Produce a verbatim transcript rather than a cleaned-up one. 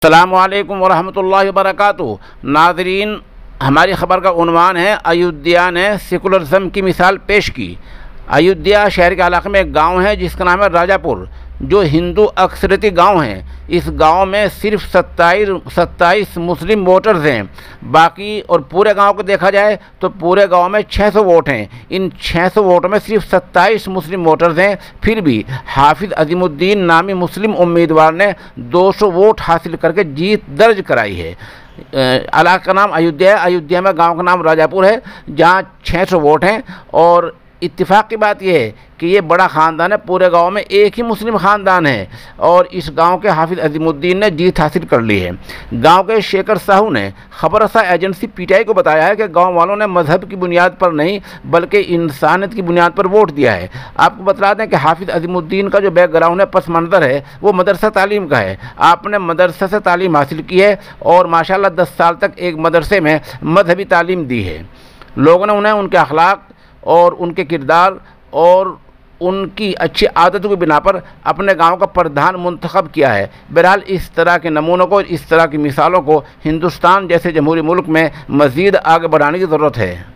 अस्सलामुअलैकुम वरहमतुल्लाहि वबरकातुहू। नाज़रीन, हमारी ख़बर का उन्वान है, अयोध्या ने सेकुलरिज़म की मिसाल पेश की। अयोध्या शहर के इलाके में एक गांव है जिसका नाम है राजापुर, जो हिंदू अक्सरती गांव है। इस गांव में सिर्फ सत्ताईस सत्ताईस मुस्लिम वोटर्स हैं। बाकी और पूरे गांव को देखा जाए तो पूरे गांव में छह सौ वोट हैं। इन छह सौ वोटों में सिर्फ सत्ताईस मुस्लिम वोटर्स हैं। फिर भी हाफिज़ अज़ीमुद्दीन नामी मुस्लिम उम्मीदवार ने दो सौ वोट हासिल करके जीत दर्ज कराई है। इलाके का नाम अयोध्या है। अयोध्या में गाँव का नाम राजापुर है, जहाँ छः सौ वोट हैं। और इत्तेफाक की बात यह है कि ये बड़ा ख़ानदान है। पूरे गांव में एक ही मुस्लिम ख़ानदान है और इस गांव के हाफिज़ अज़ीमुद्दीन ने जीत हासिल कर ली है। गांव के शेखर साहू ने खबरसा एजेंसी पीटीआई को बताया है कि गांव वालों ने मजहब की बुनियाद पर नहीं बल्कि इंसानियत की बुनियाद पर वोट दिया है। आपको बता दें कि हाफिज़ अज़ीमुद्दीन का जो बैकग्राउंड है, पस मंज़र है, वो मदरसा तालीम का है। आपने मदरसा से तालीम हासिल की है और माशाल्लाह दस साल तक एक मदरसे में मजहबी तालीम दी है। लोगों ने उन्हें उनके अखलाक और उनके किरदार और उनकी अच्छी आदतों की बिना पर अपने गांव का प्रधान मुंतखब किया है। बहरहाल इस तरह के नमूनों को, इस तरह की मिसालों को हिंदुस्तान जैसे जमहूरी मुल्क में मज़ीद आगे बढ़ाने की ज़रूरत है।